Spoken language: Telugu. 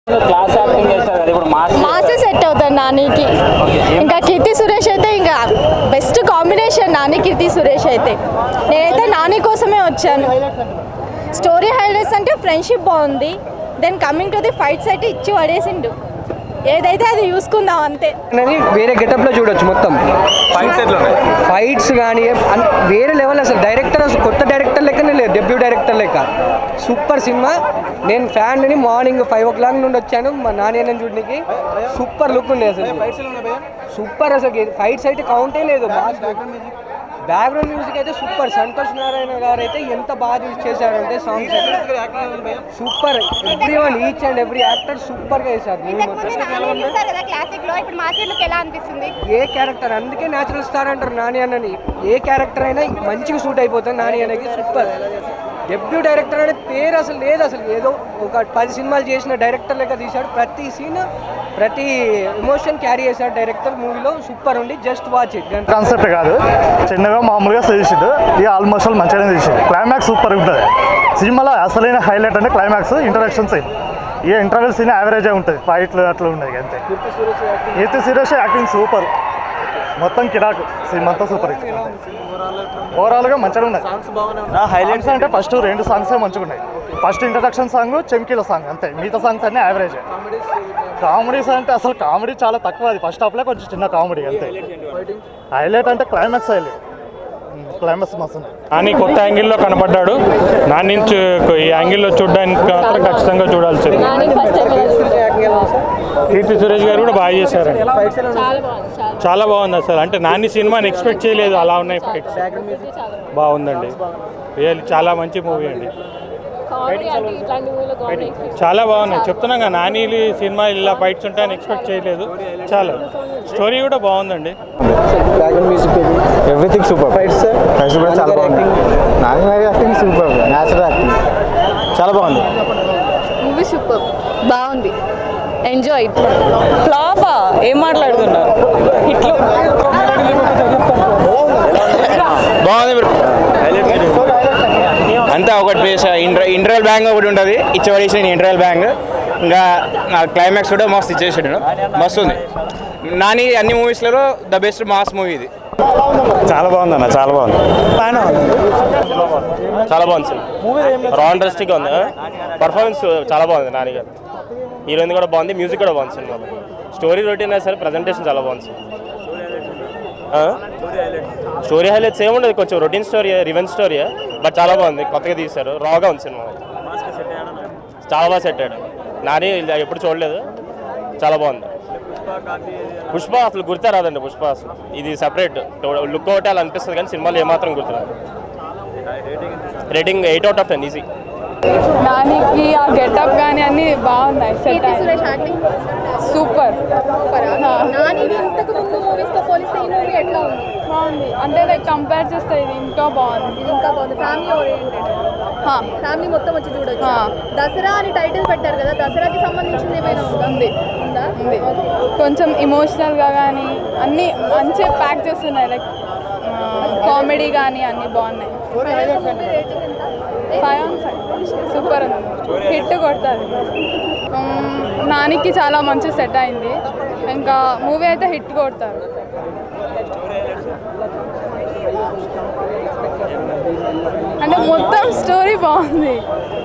క్లాస్ యాక్టింగ్ చేశారు కదా, ఇప్పుడు మాసే సెట్ అవుతారు నానికి. ఇంకా కీర్తి సురేష్ అయితే ఇంకా బెస్ట్ కాంబినేషన్ నాని కీర్తి సురేష్ అయితే. నేనైతే నాని కోసమే వచ్చాను. స్టోరీ హైలైట్స్ అంటే ఫ్రెండ్షిప్ బాగుంది. Then coming to the fights అయితే ఇచ్చి పడేసిండు. ఏదైతే అది చూసుకుందాం అంతే. వేరే గెటప్లో చూడొచ్చు మొత్తం ఫైట్స్ కానీ వేరే లెవెల్. అసలు డైరెక్టర్ అసలు కొత్త డైరెక్టర్ లెక్కనే లేదు, డెబ్యూ డైరెక్టర్ లెక్క. Super cinema. నేను ఫ్యాన్ని మార్నింగ్ 5 o'clock నుండి వచ్చాను మా నాన్న చూడడానికి. సూపర్ లుక్ ఉండే అసలు, సూపర్. అసలు ఫైట్స్ అయితే కౌంటే లేదు. బ్యాక్గ్రౌండ్ మ్యూజిక్ అయితే సూపర్. సంతోష్ నారాయణ గారు అయితే ఎంత బాగా చేశారంటే songs super. Everyone each and every actor super గా చేశారు. ఏ క్యారెక్టర్, అందుకే న్యాచురల్ స్టార్ అంటారు నాని అన్నని. ఏ క్యారెక్టర్ అయినా మంచిగా సూట్ అయిపోతుంది నాని అన్నకి. సూపర్. డెబ్యూ డైరెక్టర్ అనే పేరు అసలు లేదు. అసలు ఏదో ఒక 10 సినిమాలు చేసిన డైరెక్టర్ లెక్క తీశాడు. ప్రతి సీన్ ప్రతి ఎమోషన్ క్యారీ చేశాడు డైరెక్టర్ మూవీలో. సూపర్ ఉంది. Just watch it. కాన్సెప్ట్ కాదు, చిన్నగా మామూలుగా చేసిండు. ఇది ఆల్మోస్ట్ మంచిగానే తీసిండు. క్లైమాక్స్ సూపర్ ఉంటుంది సినిమాలో. అసలైన హైలైట్ అంటే క్లైమాక్స్, ఇంట్రడక్షన్ సీన్. ఏ ఇంటర్వెల్ సీన్ యావరేజే ఉంటుంది, ఫైట్లు అట్లా ఉన్నాయి అంతే. కీర్తి సురేష్ యాక్టింగ్ సూపర్, మొత్తం కిరాకు. సినిమా అంతా సూపర్. ఓవరాల్గా మంచిగా ఉన్నాయి. హైలైట్స్ అంటే ఫస్ట్ 2 సాంగ్సే మంచిగా ఉన్నాయి. First introduction song, Chamkeela song అంతే. మిగతా సాంగ్స్ అన్నీ యావరేజ్. కామెడీస్ అంటే అసలు కామెడీ చాలా తక్కువ. అది ఫస్ట్ హాఫ్లో కొంచెం చిన్న కామెడీ అంతే. హైలైట్ అంటే క్లైమాక్స్ హైలైట్. క్లైమాక్స్ మస్తు. నాని కొత్త యాంగిల్లో కనపడ్డాడు. నాని ఈ యాంగిల్లో చూడడానికి మాత్రం ఖచ్చితంగా చూడాల్సింది. కీర్తి సురేష్ గారు కూడా బాగా చేశారండి. చాలా బాగుంది అసలు. అంటే నాని సినిమాని ఎక్స్పెక్ట్ చేయలేదు, అలా ఉన్నాయి ఫైట్స్. బాగుందండి, రియల్ చాలా మంచి మూవీ అండి. చాలా బాగున్నాయి. చెప్తున్నాగా నాని సినిమా ఇలా ఫైట్స్ ఉంటాయని ఎక్స్పెక్ట్ చేయలేదు. చాలా స్టోరీ కూడా బాగుందండి. Everything super. ఫైట్స్ కూడా చాలా బాగుంది. Nani acting super, natural acting చాలా బాగుంది. మూవీ సూపర్, బాగుంది. ఎంజాయ్. ఫ్లాపా ఏం మాట్లాడుతున్నారు? హిట్లు బాగుంది. అంతా ఒకటి పేస్ ఇంటర్వెల్ బ్యాంగ్ ఒకటి ఉంటుంది, ఇచ్చవడేసిన ఇంటర్వెల్ బ్యాంగ్. ఇంకా క్లైమాక్స్ కూడా మస్తు ఇచ్చేసాడు, మస్తు ఉంది. నాని అన్ని మూవీస్లలో ద బెస్ట్ మాస్ మూవీ ఇది. చాలా బాగుంది అన్న, చాలా బాగుంది. చాలా బాగుంది సార్. రా ఇంట్రెస్టింగ్గా ఉంది. పర్ఫార్మెన్స్ చాలా బాగుంది. నాని గారు హీరోయిన్ కూడా బాగుంది, మ్యూజిక్ కూడా బాగుంది సినిమాలో. స్టోరీ రొటీన్ అయినా సరే ప్రజెంటేషన్ చాలా బాగుంది సార్. స్టోరీ హైలైట్స్ ఏముండదు, కొంచెం routine story, revenge story. But చాలా బాగుంది, కొత్తగా తీశారు, రాగా ఉంది సినిమా. చాలా బాగా సెట్ అయ్యాడు. నాని ఎప్పుడు చూడలేదు, చాలా బాగుంది. పుష్ప అసలు గుర్తే రాదండి. పుష్ప అసలు ఇది సెపరేట్ లుక్ ఒకటి అలా అనిపిస్తుంది, కానీ సినిమాలో ఏమాత్రం గుర్తురాదు. Rating 8 out of 10 easy. నానికి ఆ గెటప్ కానీ అన్ని బాగున్నాయి. సూపర్. బాగుంది అంటే లైక్ కంపేర్ చేస్తే ఇది ఇంకా బాగుంది. ఫ్యామిలీ మొత్తం వచ్చి చూడొచ్చు. దసరా అని టైటిల్ పెట్టారు కదా, దసరాకి సంబంధించింది ఏమైనా ఉంది? కొంచెం ఇమోషనల్గా కానీ అన్నీ మంచిగా ప్యాక్ చేస్తున్నాయి. లైక్ కామెడీ కానీ అన్నీ బాగున్నాయి. 5 on 5 సూపర్ ఉంది. హిట్ కొడుతుంది. నానికి చాలా మంచి సెట్ అయింది. ఇంకా మూవీ అయితే హిట్ కొడతారు. అంటే మొత్తం స్టోరీ బాగుంది.